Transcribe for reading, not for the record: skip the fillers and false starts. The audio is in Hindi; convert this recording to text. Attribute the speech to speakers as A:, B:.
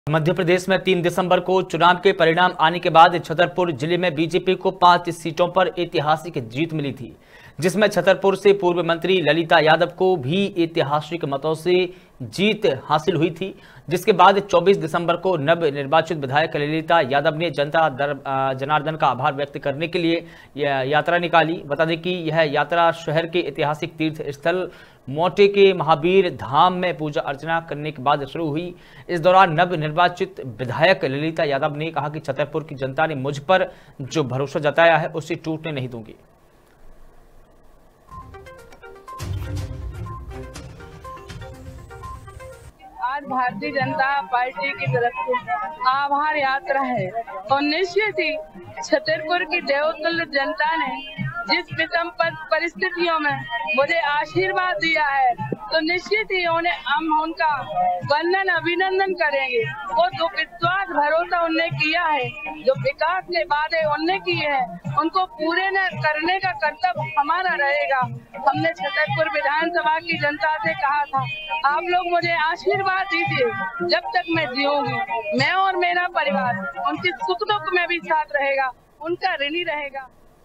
A: मध्य प्रदेश में 3 दिसंबर को चुनाव के परिणाम आने के बाद छतरपुर जिले में बीजेपी को 5 सीटों पर ऐतिहासिक जीत मिली थी, जिसमें छतरपुर से पूर्व मंत्री ललिता यादव को भी ऐतिहासिक मतों से जीत हासिल हुई थी। जिसके बाद 24 दिसंबर को नव निर्वाचित विधायक ललिता यादव ने जनता जनार्दन का आभार व्यक्त करने के लिए यात्रा निकाली। बता दें कि यह यात्रा शहर के ऐतिहासिक तीर्थ स्थल मोटे के महावीर धाम में पूजा अर्चना करने के बाद शुरू हुई। इस दौरान नव निर्वाचित विधायक ललिता यादव ने कहा कि छतरपुर की जनता ने मुझ पर जो भरोसा जताया है उसे टूटने नहीं दूंगी।
B: आज भारतीय जनता पार्टी की तरफ से आभार यात्रा है और निश्चित ही छतरपुर की देवतुल्य जनता ने जिस विषम परिस्थितियों में मुझे आशीर्वाद दिया है, तो निश्चित ही हम उनका वंदन अभिनंदन करेंगे। और जो विश्वास भरोसा उनने किया है, जो विकास के वादे उनने किए हैं, उनको पूरे न करने का कर्तव्य हमारा रहेगा। हमने छतरपुर विधानसभा की जनता से कहा था, आप लोग मुझे आशीर्वाद दीजिए, जब तक मैं जीऊंगी मैं और मेरा परिवार उनके सुख दुख में भी साथ रहेगा, उनका ऋणी रहेगा।